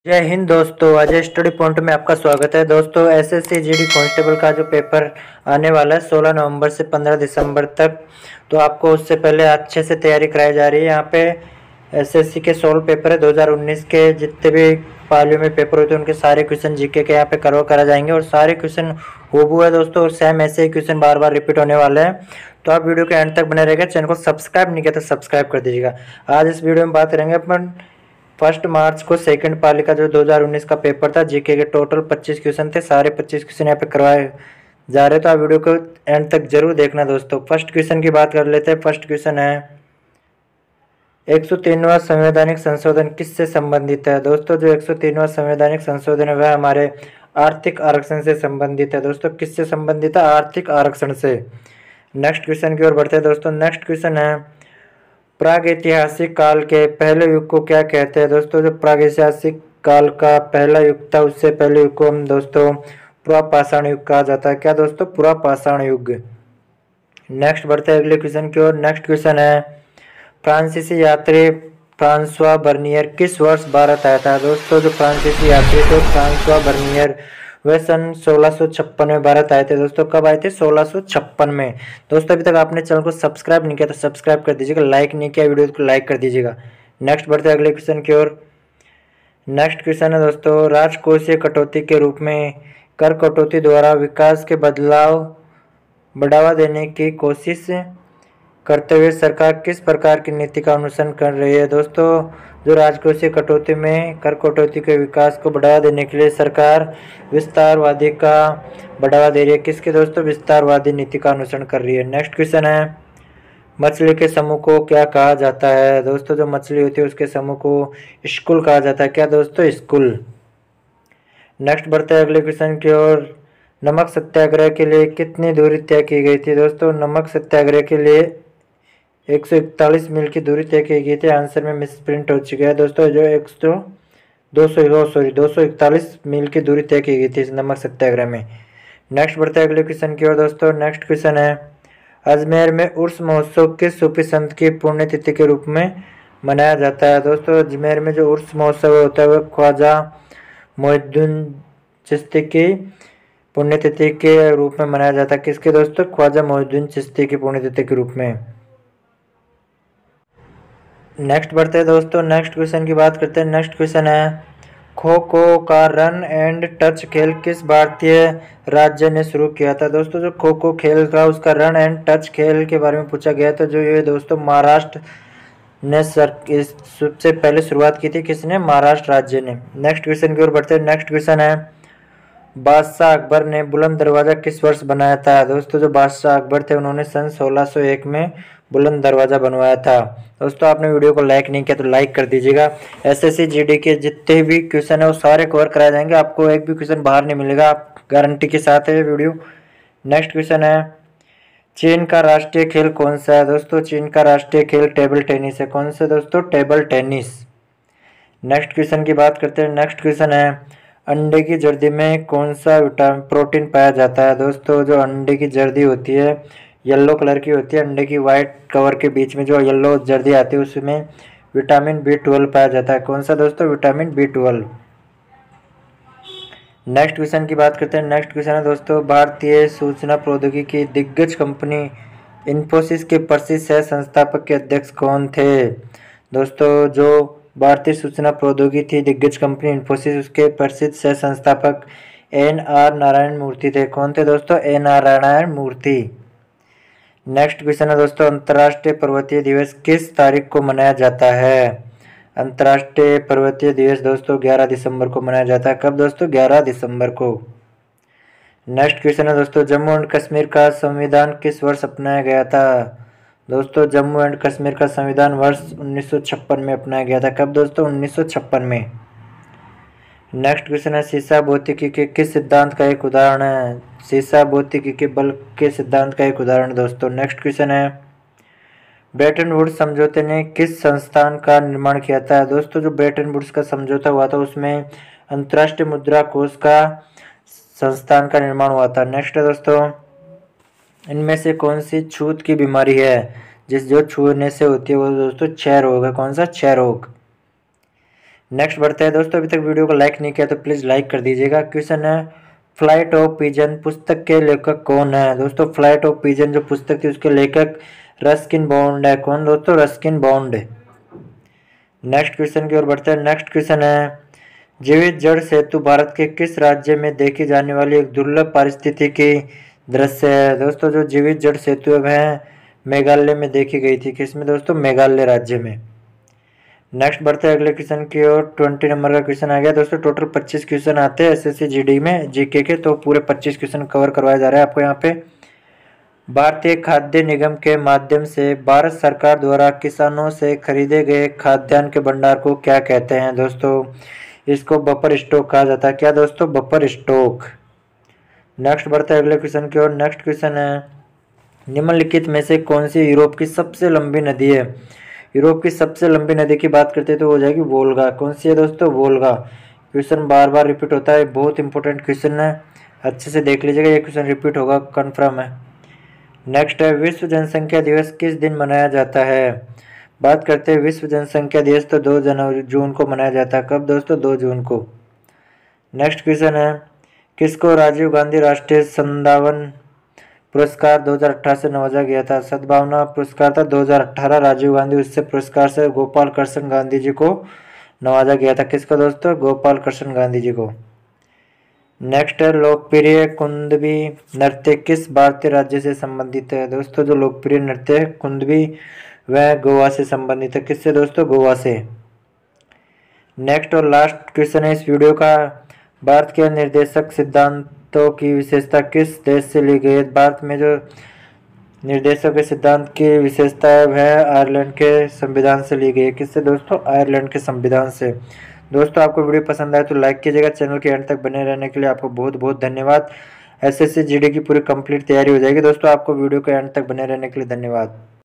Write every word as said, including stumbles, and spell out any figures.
जय हिंद दोस्तों, Ajay study point में आपका स्वागत है। दोस्तों एसएससी जीडी कांस्टेबल का जो पेपर आने वाला है सोलह नवंबर से पंद्रह दिसंबर तक, तो आपको उससे पहले अच्छे से तैयारी कराई जा रही है। यहाँ पे एसएससी के सोलह पेपर है। दो हज़ार उन्नीस के जितने भी पालियों में पेपर होते हैं उनके सारे क्वेश्चन जीके के यहाँ पे करवा करा जाएंगे और सारे क्वेश्चन हूबहू है दोस्तों, और सेम ऐसे ही क्वेश्चन बार बार रिपीट होने वाले हैं। तो आप वीडियो के एंड तक बने रहेगा। चैनल को सब्सक्राइब नहीं किया तो सब्सक्राइब कर दीजिएगा। आज इस वीडियो में बात करेंगे अपन फर्स्ट मार्च को सेकंड पाली का जो दो हज़ार उन्नीस का पेपर था, जीके के टोटल पच्चीस क्वेश्चन थे। सारे पच्चीस क्वेश्चन यहाँ पे करवाए जा रहे, तो आप वीडियो को एंड तक जरूर देखना दोस्तों। फर्स्ट क्वेश्चन की बात कर लेते हैं। फर्स्ट क्वेश्चन है एक सौ तीनवां संवैधानिक संशोधन किससे संबंधित है? दोस्तों जो एक सौ तीनवां संवैधानिक संशोधन है वह हमारे आर्थिक आरक्षण से संबंधित है। दोस्तों किससे संबंधित है? आर्थिक आरक्षण से। नेक्स्ट क्वेश्चन की ओर बढ़ते हैं दोस्तों। नेक्स्ट क्वेश्चन है प्रागैतिहासिक काल के पहले युग को क्या कहते हैं? दोस्तों जो प्रागैतिहासिक काल का पहला युग था उससे पहले युग को हम दोस्तों पुरापाषाण युग कहा जाता है। क्या दोस्तों? पुरापाषाण युग। नेक्स्ट बढ़ते हैं अगले क्वेश्चन की ओर। नेक्स्ट क्वेश्चन है फ्रांसीसी यात्री फ्रांसवा बर्नियर किस वर्ष भारत आया था? दोस्तों जो फ्रांसीसी यात्री थे फ्रांसवा बर्नियर वह सन सोलह सौ छप्पन में भारत आए थे। दोस्तों कब आए थे? सोलह सौ छप्पन में। दोस्तों अभी तक आपने चैनल को सब्सक्राइब नहीं किया तो सब्सक्राइब कर दीजिएगा, लाइक नहीं किया वीडियो को लाइक कर दीजिएगा। नेक्स्ट बढ़ते हैं अगले क्वेश्चन की ओर। नेक्स्ट क्वेश्चन है दोस्तों राजकोषीय कटौती के रूप में कर कटौती द्वारा विकास के बदलाव बढ़ावा देने की कोशिश करते हुए सरकार किस प्रकार की नीति का अनुसरण कर रही है? दोस्तों जो राजकोषीय कटौती में कर कटौती के विकास को बढ़ावा देने के लिए सरकार विस्तारवादी का बढ़ावा दे रही है। किसके दोस्तों? विस्तारवादी नीति का अनुसरण कर रही है। नेक्स्ट क्वेश्चन है मछली के समूह को क्या कहा जाता है? दोस्तों जो मछली होती है उसके समूह को स्कूल कहा जाता है। क्या दोस्तों? स्कूल। नेक्स्ट बढ़ते हैं अगले क्वेश्चन की ओर। नमक सत्याग्रह के लिए कितनी दूरी तय की गई थी? दोस्तों नमक सत्याग्रह के लिए एक सौ इकतालीस मील की दूरी तय की गई थी। आंसर में मिस प्रिंट हो चुका है दोस्तों। जो एक सौ दो सौ सॉरी दो सौ इकतालीस मील की दूरी तय की गई थी इस नमक सत्याग्रह में। नेक्स्ट बढ़ते हैं अगले क्वेश्चन की ओर दोस्तों। नेक्स्ट क्वेश्चन है अजमेर में उर्स महोत्सव किस सूफी संत की पुण्यतिथि के रूप में मनाया जाता है? दोस्तों अजमेर में जो उर्स महोत्सव होता है वह ख्वाजा मोहिउद्दीन चिश्ती की पुण्यतिथि के रूप में मनाया जाता है। किसके दोस्तों? ख्वाजा मोहिउद्दीन चिश्ती की पुण्यतिथि के रूप में। नेक्स्ट बढ़ते हैं दोस्तों। नेक्स्ट क्वेश्चन की बात करते हैं। नेक्स्ट क्वेश्चन है खो खो का रन एंड टच खेल किस भारतीय राज्य ने शुरू किया था? दोस्तों जो खो खो खेल था उसका रन एंड टच खेल के बारे में पूछा गया था। जो ये दोस्तों महाराष्ट्र ने सर सबसे पहले शुरुआत की थी। किसने? महाराष्ट्र राज्य ने। नेक्स्ट क्वेश्चन की ओर बढ़ते हैं। नेक्स्ट क्वेश्चन है बादशाह अकबर ने बुलंद दरवाजा किस वर्ष बनाया था? दोस्तों जो बादशाह अकबर थे उन्होंने सन सोलह सौ एक में बुलंद दरवाजा बनवाया था। दोस्तों आपने वीडियो को लाइक नहीं किया तो लाइक कर दीजिएगा। एसएससी जीडी के जितने भी क्वेश्चन है वो सारे कवर कराए जाएंगे, आपको एक भी क्वेश्चन बाहर नहीं मिलेगा, आप गारंटी के साथ है वीडियो। नेक्स्ट क्वेश्चन है चीन का राष्ट्रीय खेल कौन सा है? दोस्तों चीन का राष्ट्रीय खेल टेबल टेनिस है। कौन सा दोस्तों? Table tennis. नेक्स्ट क्वेश्चन की बात करते हैं। नेक्स्ट क्वेश्चन है अंडे की जर्दी में कौन सा विटामिन प्रोटीन पाया जाता है? दोस्तों जो अंडे की जर्दी होती है येलो कलर की होती है, अंडे की वाइट कवर के बीच में जो येलो जर्दी आती है उसमें विटामिन बी ट्वेल्व पाया जाता है। कौन सा दोस्तों? Vitamin B twelve. Next question की बात करते हैं। नेक्स्ट क्वेश्चन है दोस्तों भारतीय सूचना प्रौद्योगिकी की दिग्गज कंपनी इन्फोसिस के प्रसिद्ध सह संस्थापक के अध्यक्ष कौन थे? दोस्तों जो भारतीय सूचना प्रौद्योगिकी थी दिग्गज कंपनी इन्फोसिस उसके प्रसिद्ध सह संस्थापक एन आर नारायण मूर्ति थे। कौन थे दोस्तों? N R Narayana Murthy. Next question है दोस्तों अंतर्राष्ट्रीय पर्वतीय दिवस किस तारीख को मनाया जाता है? अंतर्राष्ट्रीय पर्वतीय दिवस दोस्तों ग्यारह दिसंबर को मनाया जाता है। कब दोस्तों? ग्यारह दिसंबर को। नेक्स्ट क्वेश्चन है दोस्तों जम्मू एंड कश्मीर का संविधान किस वर्ष अपनाया गया था? दोस्तों जम्मू एंड कश्मीर का संविधान वर्ष उन्नीस सौ छप्पन में अपनाया गया था। कब दोस्तों? उन्नीस सौ छप्पन में। नेक्स्ट क्वेश्चन है सीसा भौतिकी के किस सिद्धांत का एक उदाहरण है? सीसा भौतिकी के बल के सिद्धांत का एक उदाहरण दोस्तों। नेक्स्ट क्वेश्चन है ब्रेटन वुड्स समझौते ने किस संस्थान का निर्माण किया था? दोस्तों जो ब्रेटन वुड्स का समझौता हुआ था उसमें अंतर्राष्ट्रीय मुद्रा कोष का संस्थान का निर्माण हुआ था। नेक्स्ट है दोस्तों इनमें से कौन सी छूत की बीमारी है जिस जो छूने से होती है वो दोस्तों क्षय रोग है। कौन सा? क्षय रोग। नेक्स्ट बढ़ते हैं दोस्तों, अभी तक वीडियो को लाइक नहीं किया तो प्लीज़ लाइक कर दीजिएगा। क्वेश्चन है, फ्लाइट ऑफ पिजन पुस्तक के लेखक कौन है? दोस्तों फ्लाइट ऑफ पिजन जो पुस्तक थी उसके लेखक रस्किन बॉन्ड है। कौन दोस्तों? Ruskin bond. नेक्स्ट क्वेश्चन की ओर बढ़ते हैं। नेक्स्ट क्वेश्चन है, जीवित जड़ सेतु भारत के किस राज्य में देखी जाने वाली एक दुर्लभ पारिस्थितिकी दृश्य है? दोस्तों जो जीवित जड़ सेतु है मेघालय में देखी गई थी। किसमें दोस्तों? मेघालय राज्य में। नेक्स्ट बढ़ते हैं अगले क्वेश्चन की ओर। ट्वेंटी नंबर का क्वेश्चन आ गया दोस्तों। टोटल पच्चीस क्वेश्चन आते हैं एसएससी जीडी में जीके के, तो पूरे पच्चीस क्वेश्चन कवर करवाया जा रहा है आपको यहाँ पे। भारतीय खाद्य निगम के माध्यम से भारत सरकार द्वारा किसानों से खरीदे गए खाद्यान्न के भंडार को क्या कहते हैं? दोस्तों इसको बफर स्टॉक कहा जाता है। क्या दोस्तों? Buffer stock. नेक्स्ट बढ़ते हैं अगले क्वेश्चन की ओर। नेक्स्ट क्वेश्चन है, निम्नलिखित में से कौन सी यूरोप की सबसे लंबी नदी है? यूरोप की सबसे लंबी नदी की बात करते हैं तो हो जाएगी वोल्गा। कौन सी है दोस्तों? वोल्गा। क्वेश्चन बार बार रिपीट होता है, बहुत इंपॉर्टेंट क्वेश्चन है, अच्छे से देख लीजिएगा, ये क्वेश्चन रिपीट होगा कन्फर्म है। नेक्स्ट है, विश्व जनसंख्या दिवस किस दिन मनाया जाता है? बात करते हैं विश्व जनसंख्या दिवस तो दो जनवरी जून को मनाया जाता है। कब दोस्तों? दो जून को। नेक्स्ट क्वेश्चन है, किसको राजीव गांधी राष्ट्रीय संदावन पुरस्कार दो हज़ार अठारह से नवाजा गया था? सद्भावना पुरस्कार था दो हज़ार अठारह, राजीव गांधी उससे पुरस्कार से गोपाल कृष्ण गांधी जी को नवाजा गया था। किसका दोस्तों? गोपाल कृष्ण गांधी जी को। नेक्स्ट है, लोकप्रिय कुंदवी नृत्य किस भारतीय राज्य से संबंधित है? दोस्तों जो लोकप्रिय नृत्य है कुंदवी वह गोवा से संबंधित है। किससे दोस्तों? गोवा से। नेक्स्ट और लास्ट क्वेश्चन है इस वीडियो का, भारत के निर्देशक सिद्धांतों की विशेषता किस देश से ली गई है? भारत में जो निर्देशक के सिद्धांत की विशेषता है वह आयरलैंड के संविधान से ली गई है। किससे दोस्तों? आयरलैंड के संविधान से। दोस्तों आपको वीडियो पसंद आए तो लाइक कीजिएगा। चैनल के एंड तक बने रहने के लिए आपको बहुत बहुत धन्यवाद। एसएससी जीडी की पूरी कंप्लीट तैयारी हो जाएगी। दोस्तों आपको वीडियो के एंड तक बने रहने के लिए धन्यवाद।